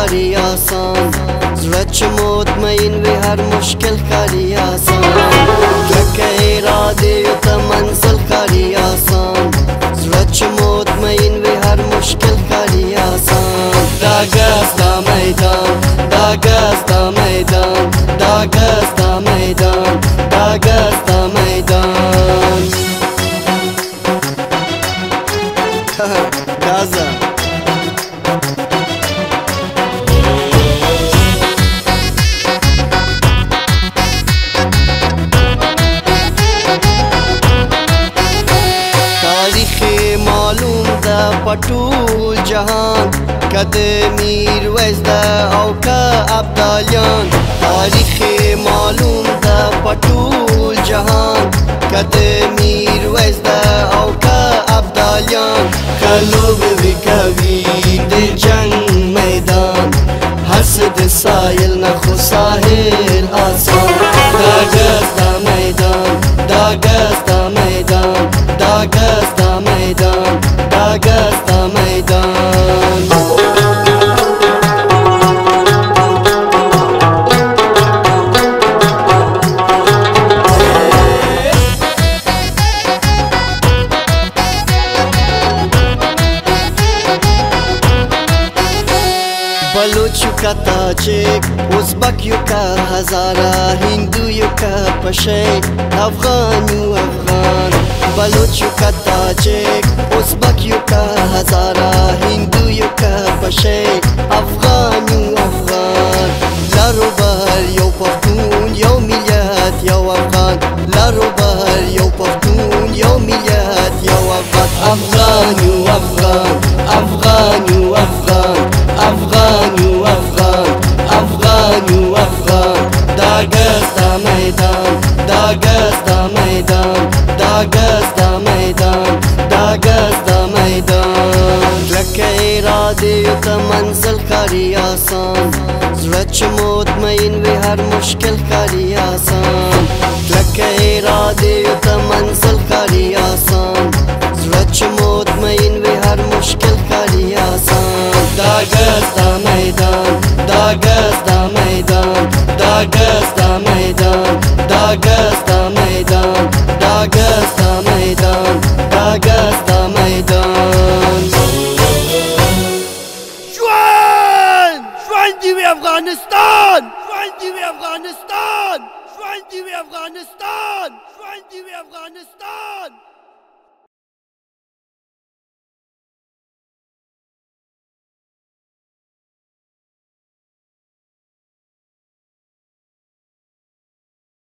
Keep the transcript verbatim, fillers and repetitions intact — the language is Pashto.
ښکاري آسان زړه چې مطمئن وي هر مشکل ښکاري آسان کلکه ارادې یو ته منزل ښکاري آسان زړه چې مطمئن وي هر مشکل ښکاري آسان دا ګز دا میدان دا ګز دا میدان دا ګز دا میدان دا ګز دا میدان Gaza تاریخ معلوم ده پټول جهان کده میرویس ده او که ابدالیان تاریخ معلوم ده پټول جهان کده میرویس ده او که ابدالیان کلوب وکوي د جنگ میدان حسد سایل نخو ساحل آسان دا ګز دا میدان دا ګز دا میدان دا ګز دا میدان دا ګز دا میدان بلوچ یو کا تاجک ازبک یو کا هزاره هندو یو کا پشی افغان یو افغان بلوچ یو کا تاجک ازبک یو کا هزاره هندو یو کا پشی افغان یو افغان لارو بهر یو پښتون یو ملت یو افغان لارو بهر یو پښتون یو ملت یو افغان افغان یو افغان افغان یو افغان افغان یو افغان افغان یو افغان دا ګز دا میدان دا ګز دا میدان دا ګز دا میدان دا ګز دا میدان کلکه ارادې یو ته منزل ښکاري آسان زړه چې مطمئن وي هر مشکل ښکاري آسان کلکه ارادې یو ته منزل ښکاري آسان زړه چې مطمئن وي هر مشکل ښکاري آسان دا ګز دا میدان دا ګز دا میدان دا ګز دا میدان دا ګز دا میدان دا ګز دا میدان دا ګز دا میدان ژوند ژوند دې وي افغانستان ژوند دې وي افغانستان ژوند دې وي افغانستان ژوند دې وي افغانستان